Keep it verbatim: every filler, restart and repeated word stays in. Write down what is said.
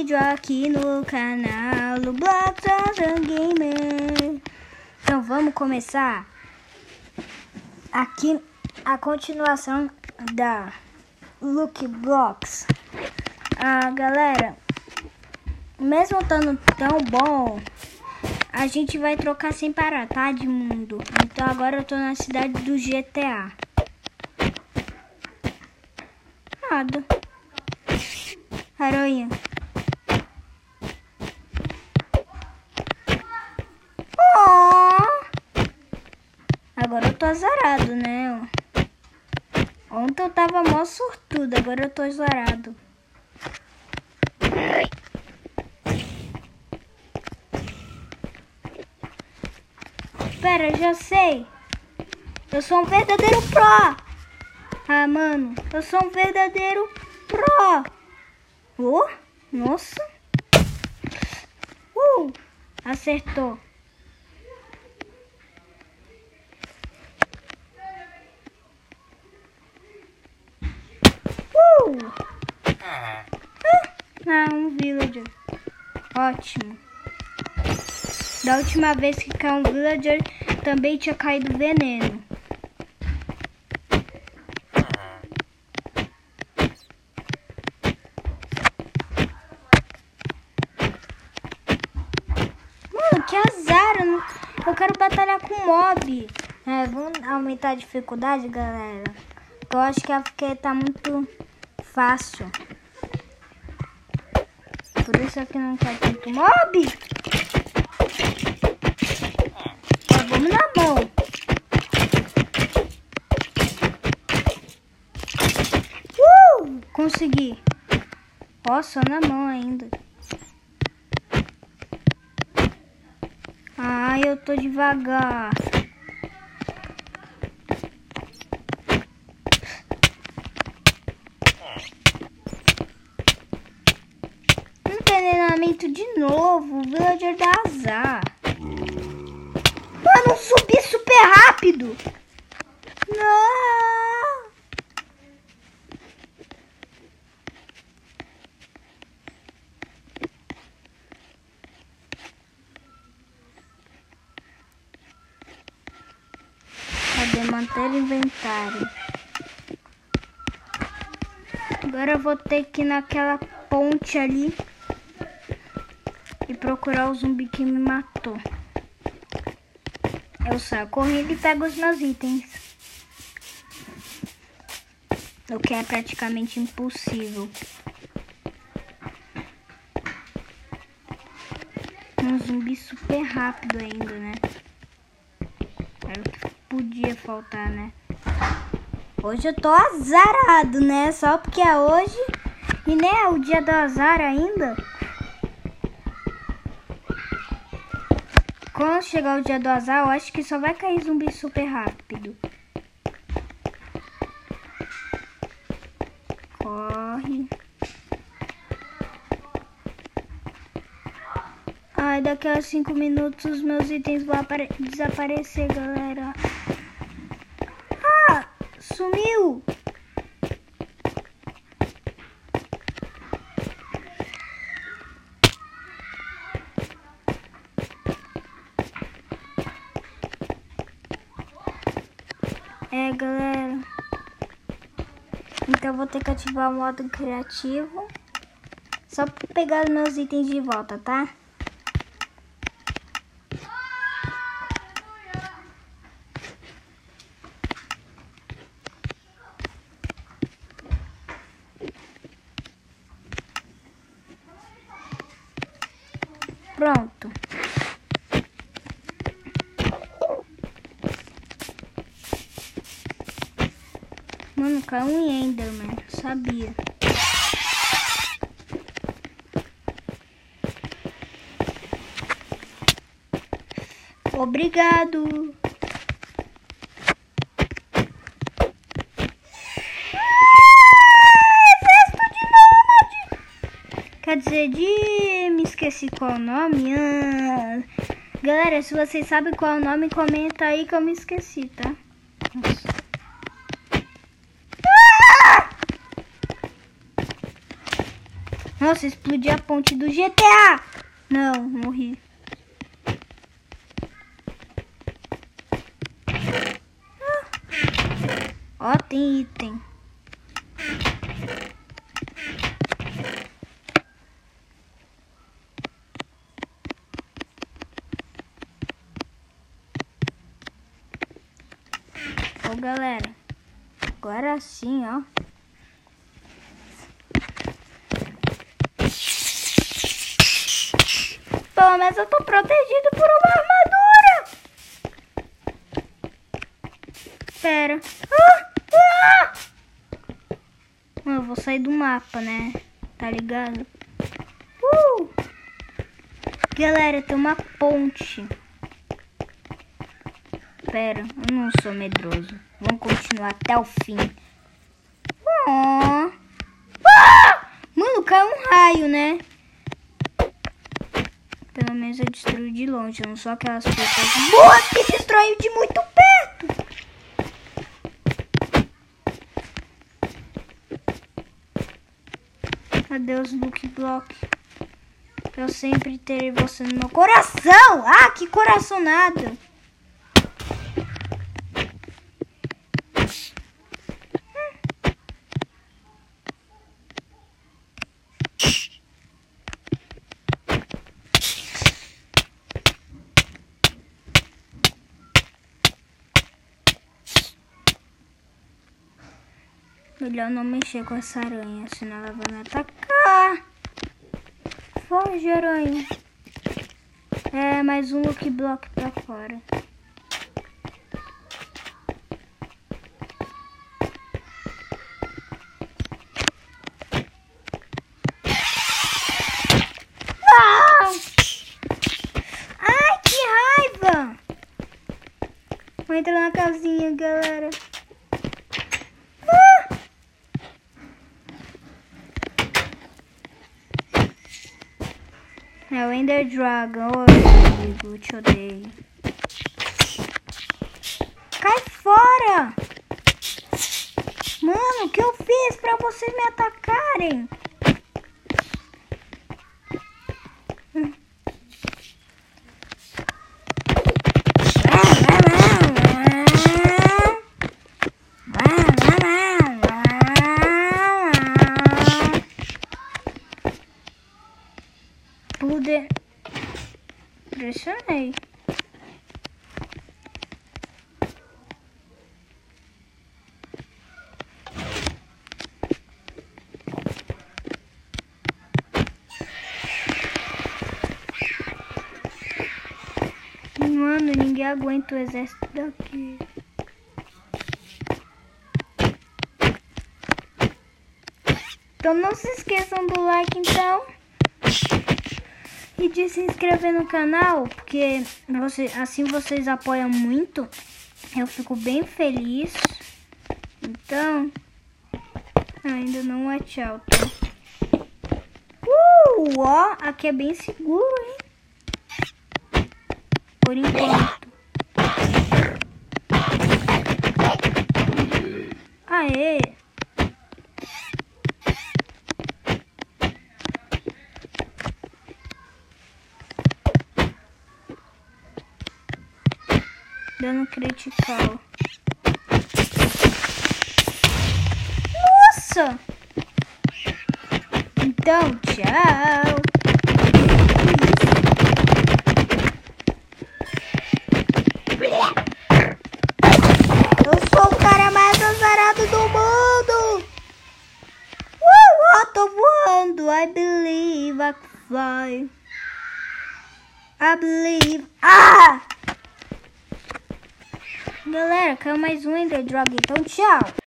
vídeo aqui no canal do Blox Gamer. Então vamos começar aqui a continuação da Lucky Blox. Ah, galera, mesmo estando tão bom, a gente vai trocar sem parar, tá, de mundo. Então agora eu tô na cidade do G T A. Nada. Aranha. Oh! Agora eu tô azarado, né? Ontem eu tava mó sortudo, agora eu tô azarado. Pera, já sei. Eu sou um verdadeiro pro. Ah, mano, eu sou um verdadeiro pro. Oh, nossa. Uh, acertou. Uh. Ah, um villager. Ótimo. Da última vez que caiu um villager, também tinha caído veneno. Mano, que azar. Eu, não... eu quero batalhar com mob. É, vamos aumentar a dificuldade, galera. Eu acho que é porque tá muito fácil. Por isso aqui não quer tanto mob. Ó, vamos na mão. Uh! Consegui. Ó, só na mão ainda. Ai, eu tô devagar. Envenenamento de novo. O villager dá azar. Mano, subi super rápido. Não. Cadê manter inventário? Agora eu vou ter que ir naquela ponte ali e procurar o zumbi que me matou. Eu saio correndo e pego os meus itens. O que é praticamente impossível. Um zumbi super rápido ainda, né? Era o que podia faltar, né? Hoje eu tô azarado, né? Só porque é hoje e nem é o dia do azar ainda. Quando chegar o dia do azar, eu acho que só vai cair zumbi super rápido. Corre. Ai, daqui a cinco minutos os meus itens vão desaparecer, galera. Ah, sumiu. É, galera. Então eu vou ter que ativar o modo criativo. Só pra pegar os meus itens de volta, tá? Pronto. Mano, caiu um Enderman, sabia. Obrigado. Ah, exército de nômade. Quer dizer, de... me esqueci qual o nome. Ah. Galera, se vocês sabem qual é o nome, comenta aí que eu me esqueci, tá? Nossa. Nossa, explodi a ponte do G T A. Não, morri. Ó, tem item. Ô, galera. Agora sim, ó. Pelo menos eu tô protegido por uma armadura. Pera. Ah, ah! Eu vou sair do mapa, né? Tá ligado? Uh! Galera, tem uma ponte. Pera, eu não sou medroso. Vamos continuar até o fim. Oh. Ah! Mano, caiu um raio, né? Pelo menos eu destruí de longe. Eu não sou aquelas pessoas boas que destroem de muito perto. Adeus, Lucky Block. Eu sempre terei você no meu coração. Ah, que coraçonada. Melhor não mexer com essa aranha, senão ela vai me atacar. Foge, aranha. É, mais um Lucky Block pra fora. Ah! Ai, que raiva! Vou entrar na casinha, galera. É o Ender Dragon. Oi, amigo, te odeio. Cai fora! Mano, o que eu fiz pra vocês me atacarem? Hum. Pude... Pressionei. Mano, ninguém aguenta o exército daqui. Então não se esqueçam do like, então. E de se inscrever no canal, porque você, assim vocês apoiam muito. Eu fico bem feliz. Então, ainda não é tchau, tá? Uh, ó, aqui é bem seguro, hein? Por enquanto. Aê! Dano critical. Nossa! Então, tchau! Eu sou o cara mais azarado do mundo! Uh, eu tô voando! I believe I can fly. I believe... Ah! Galera, caiu mais um Ender Dragon, então tchau!